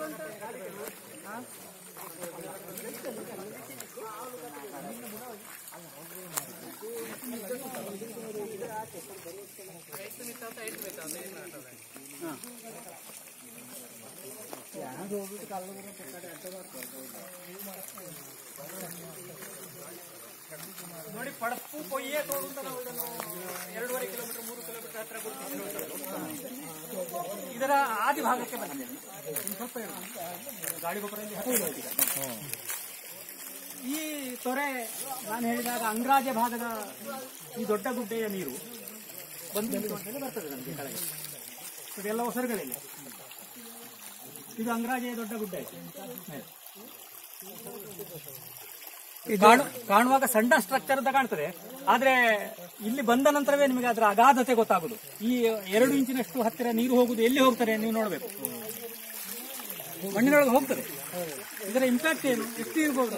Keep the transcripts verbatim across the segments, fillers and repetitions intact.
ನೋಡಿ ಪಡಪು ಕೊಯ್ಯೇ ತೋಡು ಅಂತ ನಾವು ಇದನ್ನು ಎರಡೂವರೆ ಕಿಲೋಮೀಟರ್ ಮೂರು ಕಿಲೋಮೀಟರ್ ಹತ್ರ ಇದರ ಆದಿ ಭಾಗಕ್ಕೆ ಬಂದಿದೆ. ಸ್ವಲ್ಪ ಗಾಳಿ ಗೊಬ್ಬರದಲ್ಲಿ ಹತ್ತಿರ ಈ ತೊರೆ ನಾನು ಹೇಳಿದಾಗ ಅಂಗ್ರಾಜ ಭಾಗದ ಈ ದೊಡ್ಡ ಗುಡ್ಡೆಯ ನೀರು ಬಂದು ಬರ್ತದೆ ನಮಗೆ ಕೆಳಗೆ. ಇದೆಲ್ಲ ಹೊಸರುಗಳಿಲ್ಲ. ಇದು ಅಂಗ್ರಾಜೆಯ ದೊಡ್ಡ ಗುಡ್ಡೆ. ಕಾಣುವಾಗ ಸಣ್ಣ ಸ್ಟ್ರಕ್ಚರ್ ಅಂತ ಕಾಣ್ತದೆ, ಆದ್ರೆ ಇಲ್ಲಿ ಬಂದ ನಂತರವೇ ನಿಮಗೆ ಅದರ ಅಗಾಧತೆ ಗೊತ್ತಾಗುದು. ಈ ಎರಡು ಇಂಚಿನಷ್ಟು ಹತ್ತಿರ ನೀರು ಹೋಗುದು ಎಲ್ಲಿ ಹೋಗ್ತಾರೆ ನೀವು ನೋಡಬೇಕು. ಮಣ್ಣಿನೊಳಗೆ ಹೋಗ್ತದೆ. ಇದರ ಇಂಪ್ಯಾಕ್ಟ್ ಏನು, ಎಷ್ಟು ಇರ್ಬೋದು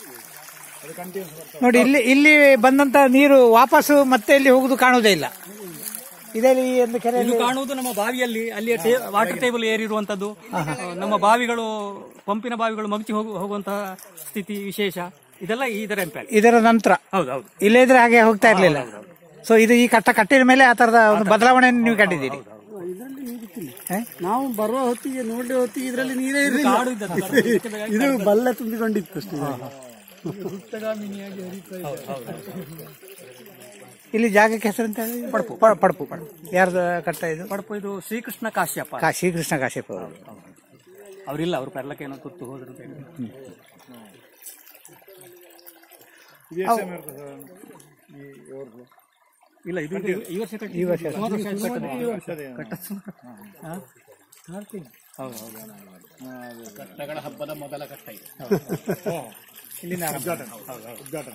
ನೋಡಿ. ಇಲ್ಲಿ ಇಲ್ಲಿ ಬಂದಂತ ನೀರು ವಾಪಸ್ಸು ಮತ್ತೆ ಇಲ್ಲಿ ಹೋಗುದು ಕಾಣುವುದೇ ಇಲ್ಲ. ಇದರಲ್ಲಿ ಒಂದು ಕೆರೆ ಕಾಣುವುದು ನಮ್ಮ ಬಾವಿಯಲ್ಲಿ, ಅಲ್ಲಿ ವಾಟರ್ ಟೇಬಲ್ ಏರಿರುವಂತದ್ದು, ನಮ್ಮ ಬಾವಿಗಳು ಪಂಪಿನ ಬಾವಿಗಳು ಮಗಚಿ ಹೋಗು ಹೋಗುವಂತಹ ಸ್ಥಿತಿ ವಿಶೇಷ. ಇದೆಲ್ಲ ಇದರ ಇಂಪ್ಯಾಕ್ಟ್. ಇದರ ನಂತರ ಹೌದೌದು, ಇಲ್ಲೇ ಇದ್ರೆ ಹಾಗೆ ಹೋಗ್ತಾ ಇರ್ಲಿಲ್ಲ. ಸೊ ಇದು ಈ ಕಟ್ಟ ಕಟ್ಟಿದ ಮೇಲೆ ಆ ತರದ ಒಂದು ಬದಲಾವಣೆಯನ್ನು ನೀವು ಕಂಡಿದ್ದೀರಿ. ಇದರಲ್ಲಿ ನೀರಿತ್ತಿಲ್ಲ. ನಾವು ಬರುವ ಹೊತ್ತಿಗೆ ನೋಡುವ ಹೊತ್ತಿಗೆ ಇದರಲ್ಲಿ ನೀರೇ ಇರಲಿಲ್ಲ. ಇದು ಬಲ್ಲ ತುಂಬಿಕೊಂಡಿತ್ತು ಅಷ್ಟೇ. ಇಲ್ಲಿ ಜಾಗಕ್ಕೆ ಹೆಸರಂತ ಪಡಪು ಪಡಪು ಪಡಪು ಯಾರ್ದ ಕಟ್ಟ ಇದು? ಪಡಪು ಇದು ಶ್ರೀಕೃಷ್ಣ ಕಾಶ್ಯಪ. ಶ್ರೀಕೃಷ್ಣ ಕಾಶ್ಯಪ ಅವರು ಅವರಿಲ್ಲ, ಅವರು ಪರ್ಲಕ್ಕೆ ಏನೋ ತುತ್ತು ಹೋದ್ರು. ಇಲ್ಲ, ಇದು ಈ ವರ್ಷ ಈ ವರ್ಷ ಕಟ್ಟಗಳ ಹಬ್ಬದ ಮೊದಲ ಕಟ್ಟ ಇದು. ಇಲ್ಲಿನ ಉದ್ಘಾಟನೆ.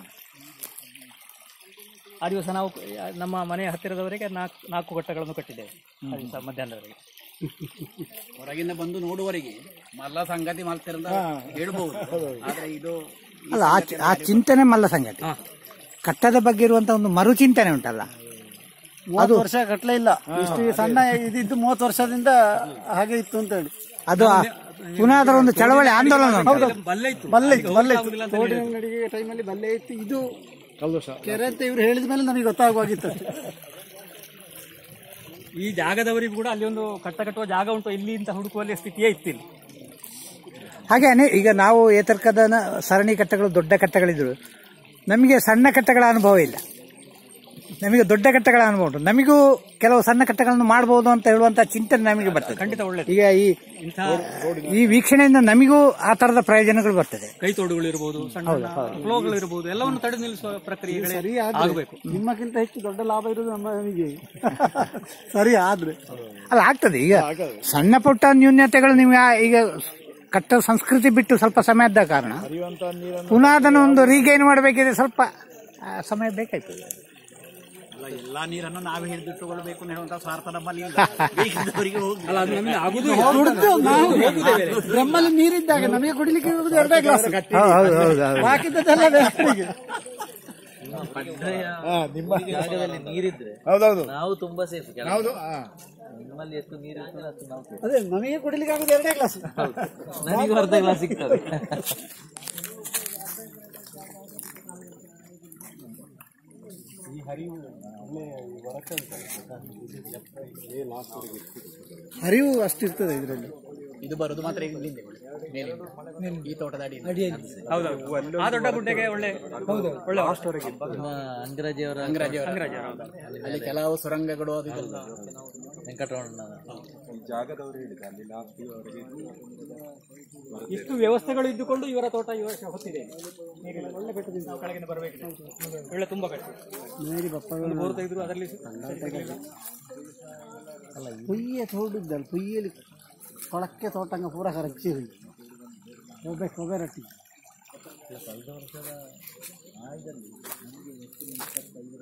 ಆ ದಿವಸ ನಾವು ನಮ್ಮ ಮನೆಯ ಹತ್ತಿರದವರೆಗೆ ನಾಲ್ಕು ನಾಲ್ಕು ಘಟ್ಟಗಳನ್ನು ಕಟ್ಟಿದ್ದೇವೆ. ಆ ದಿವಸ ಮಧ್ಯಾಹ್ನದವರೆಗೆ ಹೊರಗಿಂದ ಬಂದು ನೋಡುವವರೆಗೆ ಮಲ್ಲ ಸಂಗತಿ ಮಾಡ್ತಿರಂತ ಹೇಳ್ಬಹುದು. ಆದ್ರೆ ಇದು ಅಲ್ಲ, ಆ ಚಿಂತನೆ ಮಲ್ಲ ಸಂಗತಿ. ಕಟ್ಟದ ಬಗ್ಗೆ ಇರುವಂತ ಒಂದು ಮರು ಚಿಂತನೆ ಉಂಟಲ್ಲ, ಅದು ವರ್ಷ ಕಟ್ಟಲೇ ಇಲ್ಲ. ಇಷ್ಟು ಸಣ್ಣ ಇದಿದ್ದು ಮೂವತ್ತು ವರ್ಷದಿಂದ ಹಾಗೆ ಇತ್ತು ಅಂತ ಹೇಳಿ ಅದು ಪುನಃ ಅದರ ಒಂದು ಚಳವಳಿ ಆಂದೋಲನ. ಬಲ್ಲೆ ಇತ್ತು, ಬಲ್ಲೆ ಇತ್ತು, ಬಲ್ಲೆ ಇತ್ತು. ತೋಡಿನ ಅಂಗಡಿಗೆ ಟೈಮಲ್ಲಿ ಬಲ್ಲೆ ಇತ್ತು. ಇದು ಕೆರೆ ಅಂತ ಇವ್ರು ಹೇಳಿದ ಮೇಲೆ ನಮಗೆ ಗೊತ್ತಾಗುವಾಗಿತ್ತು. ಈ ಜಾಗದವರಿಗೂ ಕೂಡ ಅಲ್ಲಿ ಒಂದು ಕಟ್ಟ ಕಟ್ಟುವ ಜಾಗ ಉಂಟು ಇಲ್ಲಿ ಅಂತ ಹುಡುಕುವಲ್ಲಿ ಸ್ಥಿತಿಯೇ ಇತ್ತಿಲ್ಲ. ಹಾಗೇನೆ ಈಗ ನಾವು ಏತರ್ಕದ ಸರಣಿ ಕಟ್ಟಗಳು ದೊಡ್ಡ ಕಟ್ಟಗಳಿದ್ರು, ನಮಗೆ ಸಣ್ಣ ಕಟ್ಟಗಳ ಅನುಭವ ಇಲ್ಲ. ನಮಗೆ ದೊಡ್ಡ ಕಟ್ಟಗಳ ಅನುಭವ ಉಂಟು. ನಮಗೂ ಕೆಲವು ಸಣ್ಣ ಕಟ್ಟಗಳನ್ನು ಮಾಡಬಹುದು ಅಂತ ಹೇಳುವಂತ ಚಿಂತನೆ ನಮಗೆ ಬರ್ತದೆ. ಖಂಡಿತ ಒಳ್ಳೆದು. ಈಗ ಈ ಈ ವೀಕ್ಷಣೆಯಿಂದ ನಮಗೂ ಆ ತರದ ಪ್ರಯೋಜನಗಳು ಬರ್ತದೆ. ಕೈ ತೋಡುಗಳಿರ್ಬೋದು, ಸಣ್ಣ ಫ್ಲೋಗಳಿರ್ಬೋದು, ಎಲ್ಲವನ್ನು ತಡೆ ನಿಲ್ಲಿಸುವ ಪ್ರಕ್ರಿಯೆ ಸರಿ ಆಗಬೇಕು. ನಿಮ್ಮಕ್ಕಿಂತ ಹೆಚ್ಚು ದೊಡ್ಡ ಲಾಭ ಇರೋದು ನಮಗೆ ಸರಿ ಆದ್ರೆ ಅಲ್ಲ ಆಗ್ತದೆ. ಈಗ ಸಣ್ಣ ಪುಟ್ಟ ನ್ಯೂನ್ಯತೆಗಳು ನಿಮ್ಗೆ ಈಗ ಕಟ್ಟ ಸಂಸ್ಕೃತಿ ಬಿಟ್ಟು ಸ್ವಲ್ಪ ಸಮಯದ ಕಾರಣ ಪುನಃ ಅದನ್ನು ಒಂದು ರೀಗೈನ್ ಮಾಡಬೇಕಿದ್ರೆ ಸ್ವಲ್ಪ ಸಮಯ ಬೇಕಾಯ್ತದೆ. ಎಲ್ಲಾ ನೀರನ್ನು ನಾವೇ ಹಿಡಿದಿಟ್ಟುಕೊಳ್ಬೇಕು ಹೇಳುವಂತ ಸ್ವಾರ್ಥ ನಮ್ಮಲ್ಲಿ ನಮ್ಮಲ್ಲಿ ನೀರಿದ್ದಾಗ ನಮಗೆ ಕುಡಿಲಿಕ್ಕೆ ಎರಡೇ ಗ್ಲಾಸ್, ಬಾಕಿದ್ದೆಲ್ಲ ಬೇರೆಯವರಿಗೆ. ನಿಮ್ಮ ಜಾಗದಲ್ಲಿ ನೀರಿದ್ರೆ ಹೌದೌದು ನಾವು ತುಂಬಾ ಸೇಫ್. ಹೌದು, ನಿಮ್ಮಲ್ಲಿ ಎಷ್ಟು ನೀರು ಇರ್ತದೆ ಅಷ್ಟು ನಾವು ಅದೇ ನಮಗೆ ಕುಡಿಲಿಕ್ಕೆ ಆಗುದು ಎರಡೇ ಗ್ಲಾಸ್, ನನಗೆ ಅರ್ಧ ಗ್ಲಾಸ್ ಸಿಗ್ತದೆ. ಹರಿವು ಅಷ್ಟಿರ್ತದೆ ಇದರಲ್ಲಿ. ಇದು ಬರೋದು ಮಾತ್ರ ಈ ತೋಟದ ಅಡಿ. ಹೌದೌದು, ಆ ದೊಡ್ಡ ಗುಡ್ಡೆಗೆ ಒಳ್ಳೆ ಒಳ್ಳೆ ಅಂಗರಾಜಿಯವರ ಅಲ್ಲಿ ಕೆಲವು ಸುರಂಗಗಳು ವೆಂಕಟರಮಣ ಇಷ್ಟು ವ್ಯವಸ್ಥೆಗಳು ಇದ್ದುಕೊಂಡು ಇವರ ತೋಟ ಈ ವರ್ಷ ಹೊತ್ತಿದೆ. ಒಳ್ಳೆ ಬೆಟ್ಟದಿಂದ ನಾವು ಕೆಳಗಿನ ಬರಬೇಕು. ಒಳ್ಳೆ ತುಂಬಾ ಕಷ್ಟ. ಬೋರ್ ತೆಗೆದ್ರು ಅದರಲ್ಲಿ ಅಲ್ಲ, ಪುಯ್ಯ ತೋಡಿದ್ದಲ್ಲ, ಪುಯ್ಯಲ್ಲಿ ಕೊಳಕ್ಕೆ ತೋಟಂಗ ಪೂರ ಕರಚಿ ಕೊಬ್ಬೆ ಕೊಬ್ಬೆ ರೊಟ್ಟಿ. ಕಳೆದ ವರ್ಷದ ಆಯದಲ್ಲಿ ನಮಗೆ ಎಷ್ಟು ಇಪ್ಪತ್ತೈದರ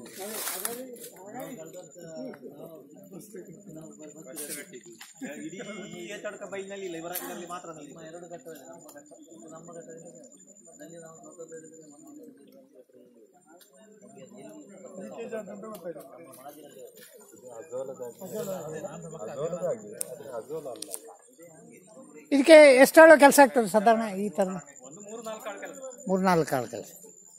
ಇಡೀ ತಡಕ ಬೈಲಿನಲ್ಲಿ ಇಲ್ಲ, ಇವರ ಮಾತ್ರ ಎರಡು ಘಟ್ಟದಲ್ಲಿ ನಮ್ಮ ಘಟ್ಟ ನಮ್ಮ ಘಟ್ಟದಲ್ಲಿ ಅಲ್ಲಿ ನಾವು ನೋಡಿದ್ರೆ ಇದಕ್ಕೆ ಎಷ್ಟಾಳು ಕೆಲಸ ಆಗ್ತದೆ ಸಾಧಾರಣ ಈ ಥರ? ಮೂರು ನಾಲ್ಕು ಆಳು ಕೆಲಸ.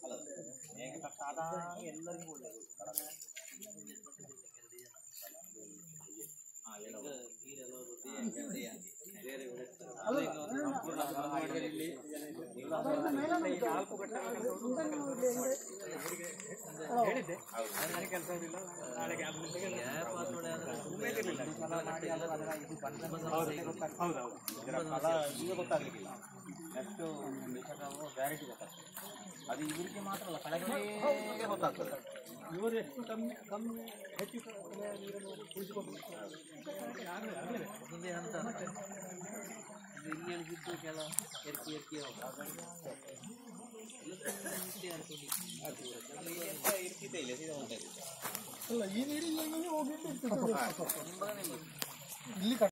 ಈಗ ಗೊತ್ತಾಗ್ಲಿಕ್ಕಿಲ್ಲ ನೆಕ್ಸ್ಟ್ ಗ್ಯಾರಂಟಿ ಗೊತ್ತಾಗ್ತದೆ. ಅದು ಇವರಿಗೆ ಮಾತ್ರ ಅಲ್ಲ, ಕಳೆಗಳಿಗೆ ಗೊತ್ತಾಗ್ತದೆ. ಇವರು ಎಷ್ಟು ಕಮ್ಮಿ ಕಮ್ಮಿ ಹೆಚ್ಚು ನೀರನ್ನು ಉಳಿಸಿಕೊಂಡು ಹಿಂದೆ ಹಂತ ಇಲ್ಲಿ ಎಳಿಸಿದ್ದು ಕೆಲ ಎರ್ಕಿ ಎರ್ಕಿ ಇರ್ತಿದ್ದೆ ಇಲ್ಲ ಸೀದಾ ಹೋಗ್ತಾ ಇತ್ತು. ಈ ನೀರಿಗೆ ಹೋಗಿ ನಿಮ್ಮದೇ ನಿಮ್ಮದು ಇಲ್ಲಿ